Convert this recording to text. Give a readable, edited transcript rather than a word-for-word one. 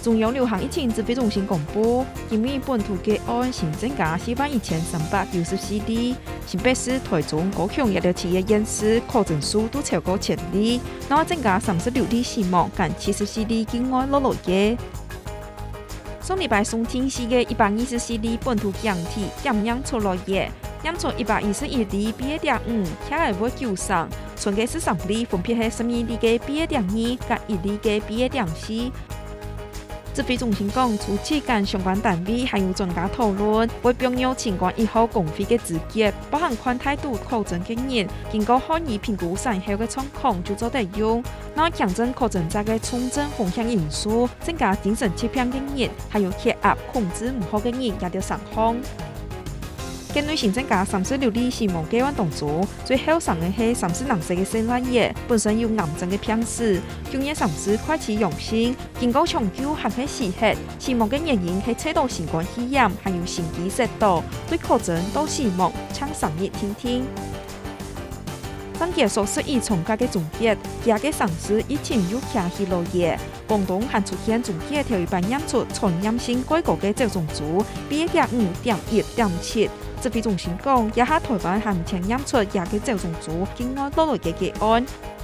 中央流行疫情指挥中心公布，今日本土个案新增加41394例，新北市、台中、高雄也有企业验尸，确诊数都超过1000例，然后增加36例死亡，近74例境外落嘅。上礼拜送天时嘅124例本土样体检验出来嘅，验出121例 BA.5， 下来会9上，剩嘅43例分别系12例嘅 BA.2， 及1例嘅 BA.4。指挥中心讲，初期跟相关单位还有专家讨论，为并用新冠1号公费嘅资格，包含宽态度确诊嘅人，经过可疑评估善后嘅状况就做得用。那强症确诊者嘅重症风险因素，增加精神疾病嘅人，还有血压控制唔好嘅人也要上访。境内新增加36例死亡個案當中，最後上嘅係34歲嘅生拉爺，本身有癌症嘅病史，去年30開始陽性，經過搶救還係死血，死亡嘅原因係測到新冠肺炎，還有心肌石道，對確診到死亡差3日聽聽。當結束12月重假嘅總結，其他嘅城市疫情又開始落熱。廣東還出現總結條1驗出傳染性改國嘅接種組 BA.5.1.7。指揮中心講，也喺台灣還呈驗出也嘅接種組境外落來嘅個案。